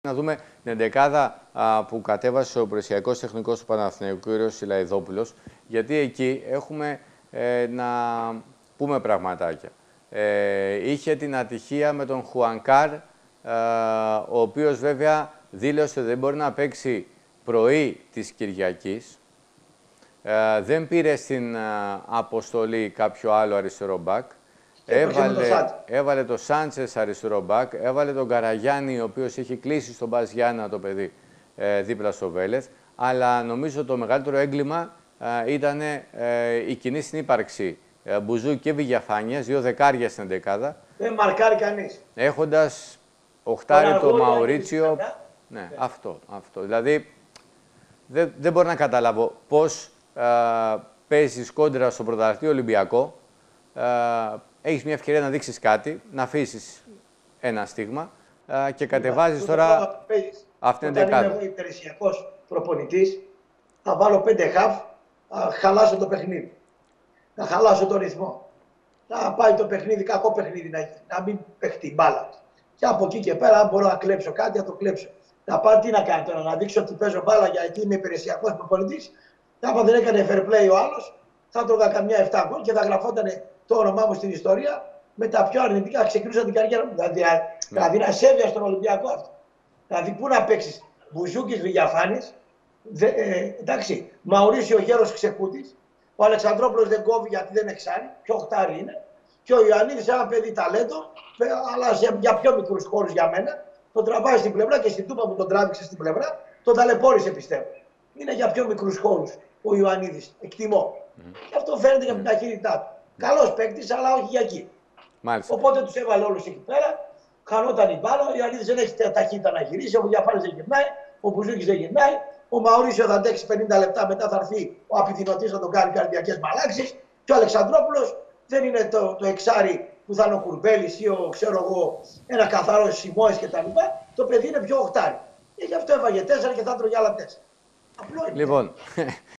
Να δούμε την εντεκάδα που κατέβασε ο Υπηρεσιακός Τεχνικός του Παναθηναϊκού, κ. Σιλαϊδόπουλος, γιατί εκεί έχουμε να πούμε πραγματάκια. Είχε την ατυχία με τον Χουανκάρ, ο οποίος βέβαια δήλωσε ότι δεν μπορεί να παίξει πρωί της Κυριακής. Δεν πήρε στην αποστολή κάποιο άλλο αριστερό μπακ. Έβαλε το Σάντσες αριστερό μπακ, έβαλε τον Καραγιάννη, ο οποίος έχει κλείσει στον Μπας Γιάννα το παιδί δίπλα στο Βέλεθ. Αλλά νομίζω το μεγαλύτερο έγκλημα ήταν η κοινή συνύπαρξη Μπουζού και Βηγιαφάνιας, δύο δεκάρια στην εντεκάδα. Δεν μαρκάρει κανείς. Έχοντας οχτάρι το Μαουρίτσιο. Ναι, αυτό. Δηλαδή, δεν μπορώ να καταλάβω πώς παίζεις κόντρα στο πρωταθλητή Ολυμπιακό. Έχεις μια ευκαιρία να δείξεις κάτι, να αφήσεις ένα στίγμα και κατεβάζεις τώρα αυτήν την εντεκάδα. Όταν είμαι εγώ υπηρεσιακός προπονητής, θα βάλω 5 χαφ, θα χαλάσω το παιχνίδι. Θα χαλάσω το ρυθμό. Θα πάει το παιχνίδι, κακό παιχνίδι να μην παιχτεί μπάλα. Και από εκεί και πέρα, αν μπορώ να κλέψω κάτι, θα το κλέψω. Θα πάω τι να κάνω τώρα, να δείξω ότι παίζω μπάλα γιατί είμαι υπηρεσιακός προπονητής. Άμα δεν έκανε fair play ο άλλος, θα τρώγα καμιά 7 γκολ και θα γραφόταν το όνομά μου στην ιστορία με τα πιο αρνητικά. Ξεκινούσα την καριέρα μου. Δηλαδή να σέβεια στον Ολυμπιακό αυτό. Δηλαδή πού να παίξει Μπουζούκης Βηγιαφάνης, εντάξει, Μαουρίσιο Γέρος Ξεκούτης, ο Αλεξανδρόπουλος δεν κόβει γιατί δεν εξάρει, πιο οχτάρι είναι. Και ο Ιωαννίδης, ένα παιδί ταλέντο, αλλά για πιο μικρούς χώρους για μένα, τον τραβάει στην πλευρά και στην τούπα που τον τράβηξε στην πλευρά, τον ταλαιπώρησε πιστεύω. Είναι για πιο μικρούς χώρους ο Ιωαννίδης, εκτιμώ. Και αυτό φαίνεται και από την ταχύτητά του. Καλός παίκτης, αλλά όχι για εκεί. Μάλιστα. Οπότε τους έβαλε όλους εκεί πέρα, χανόταν η μπάλα, ο Ιωαννίδης δεν έχει ταχύτητα να γυρίσει, ο Βηγιαφάνης δεν γυρνάει, ο Μπουζούκης δεν γυρνάει, ο Μαουρίσιο θα αντέξει 50 λεπτά, μετά θα έρθει ο Απιδινωτής να τον κάνει καρδιακές μαλάξεις και ο Αλεξανδρόπουλος δεν είναι το εξάρι που θα είναι ο Κουρμπέλης ή ξέρω εγώ, ένα καθαρό Σιμόης κτλ. Το παιδί είναι πιο οχτάρι. Και γι' αυτό έβαγε 4 και θα τρώγε άλλα 4. Απλό είναι. Λοιπόν,